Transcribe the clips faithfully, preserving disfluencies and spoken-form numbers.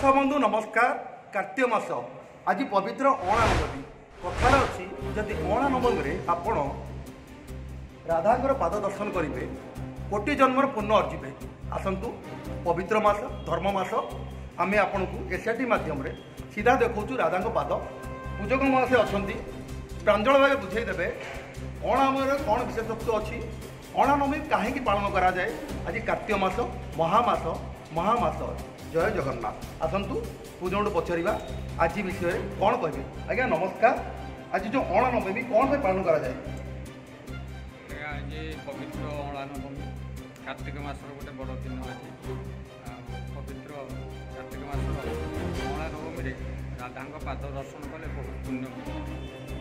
दर्शक बंधु नमस्कार। कार्तिक मास आज पवित्र अणा नवमी कथार अच्छी जदि अणा नवमी आपण राधांकर पाद दर्शन करेंगे कोटि जन्मर पुण्य अर्जिबे। आसतु पवित्र मास धर्म मास आमे आपन को एसआरटी माध्यम रे सीधा देखौछु राधा पाद पूजक महाशय अच्छा प्रांजल भाव बुझेदेवे अणानवमी कौन विशेषत्व अच्छी अणानवमी कहीं पालन करा जाए। आज कार्तिक मास महामास महामास जय जगन्नाथ। आसतु पूजन पचारा आज विषय कौन कहे। आज्ञा नमस्कार। आज जो अणानवमी कौन से पालन करा जाए? आज पवित्र अणानवमी कार्तिक मासर गोटे बड़ दिन आज पवित्र कार्तिक मासर अणानवमी राधा पाद दर्शन कले बहुत पुण्य।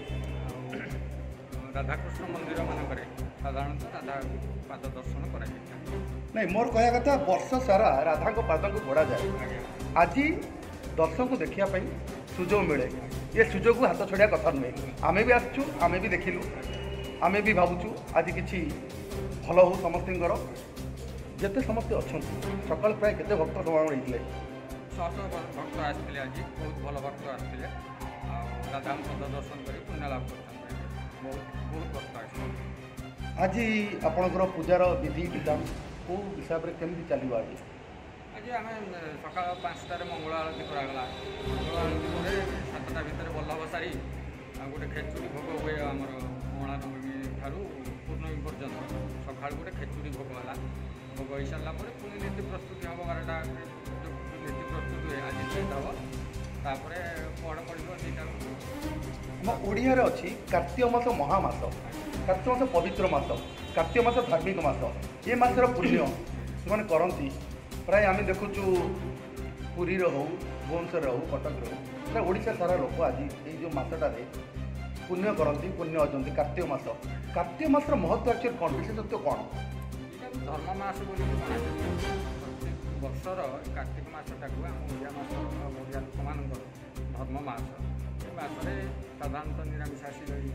राधाकृष्ण मंदिर मानक साधारणतः राधा पाद दर्शन कर नहीं मोर कह कथा वर्ष सारा राधा पाद को घोड़ा जाए। आज दर्शन को देखापी सुजोग मिले ये सुजोग को हाथ छड़ा कथा नुहे। आम भी आसचु आम भी देखिलु आम भी भावुँ आज कि भल हो समस्तर जिते समस्ते अच्छा सका प्राय केते भक्त समागम होते शह शह भक्त आसते आज बहुत भल भक्त आसते राधा पद दर्शन कर पुण्य लाभ कर बहुत बहुत भक्त आस। आज आपणकर पूजार विधि विधान को हिसाब से केमती चलो? आज आज आम सका पाँचटार मंगल आरती करागला। मंगल आरती पर सातटा भितर बल्लभ सारी गोटे खेचुड़ी भोग हुए आमर अणानवमी ठार पूर्णमी पर्यंत सका गोटे खेचुड़ी भोग है। भोग हो सारा पुणी नीति प्रस्तुति हम बारटा नीति प्रस्तुति हुए आज दुईटा हम तापर पढ़ पड़ो दुईटा आम ओडिया अच्छी कार्तिक मास महामास कार्तिक मास पवित्र मास कार्तिक मास धार्मिक मास ये मासर पुण्य से करती प्राय आम देखुचु पुरी हो भुवनेश्वर हो कटक हो प्राय ओडिशा सारा लोक आज ये जो मसटार पुण्य करती पुण्य अच्छा। कार्तिक मास कार्तिक मासर महत्व एक्चुअली कौन विशेषत्व कौन? धर्म मास बोली वर्षर कार्तिक मसटा को आम ओडिया मास ओडिया लोक मान धर्म मास ये मसरे साधारणतः निरामिषासी रही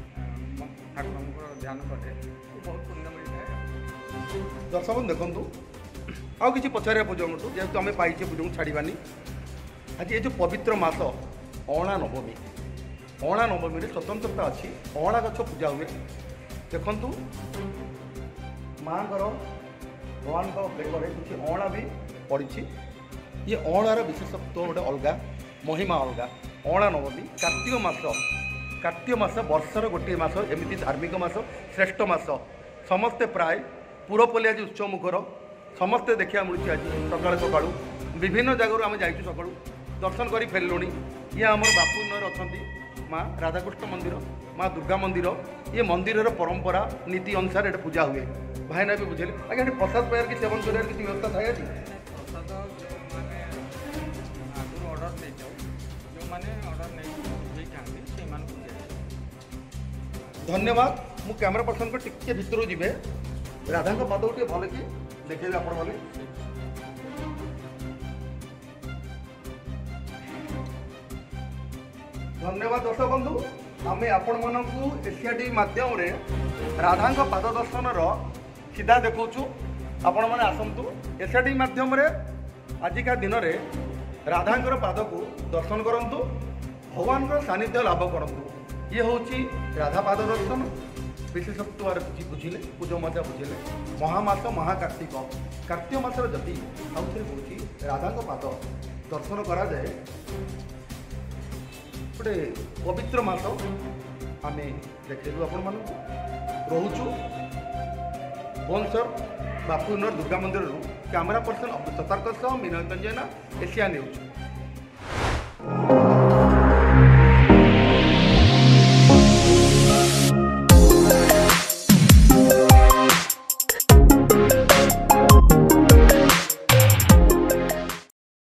ठाकुर ध्यान कले बहुत पुण्य मिलता है। दर्शक देखु आउ कि पचारे पूजक जेहेतु आम पाइचे पूजक छाड़ानी। आज ये जो पवित्र मास अणा नवमी अणा नवमी स्वतंत्रता अच्छी अणा गछ पूजा हुए। देखु माँ भगवान बेकर किसी अणा भी पड़ी ये अणार विशेषत्व गोटे अलग महिमा अलग। अणा नवमी कार्तिक मास कार्तिक मास वर्षर गोटे मास एमती धार्मिक मास श्रेष्ठ मास समस्ते प्राय पूरपल्ली आज उत्सव मुखर समस्ते देखा मिलूँ। आज सका सका विभिन्न जगह आम जाइए सका दर्शन कर फेरलुणी। ये आम बापुनर अच्छा माँ राधाकृष्ण मंदिर माँ दुर्गा मंदिर ये मंदिर परंपरा नीति अनुसार ये पूजा हुए। भाईना भी बुझे आज्ञा प्रसाद पाइबार कि सेवन कर किसी व्यवस्था थाए? प्रसाद आगुरी अर्डर नहीं जाऊ जो मैंने अर्डर नहीं खाते धन्यवाद। मु कैमरा पर्सन को टिके भितर जी राधा पाद टे भल कि देखे आप भले धन्यवाद। दर्शक बंधु आम आपण मानक एशियाटी माध्यम रे राधा पाद दर्शन सीधा देखु आपण मैंने आसतु एशियाटी माध्यम रे आजिका दिन में राधा पाद को दर्शन करूँ भगवान सानिध्य लाभ करूँ। ये हूँ राधा पाद दर्शन विशेषत्व बुझे पूज मजा बुझे महामास महाकार्तिक कार्तिक मासर जदि आउे हूँ राधा पाद दर्शन करा जाए गोटे पवित्र मास आम देखलु आपण मान रोचु भुवनेश्वर बापुनर दुर्गा मंदिर कैमरा पर्सन सतर्क मीना एशिया न्यूज।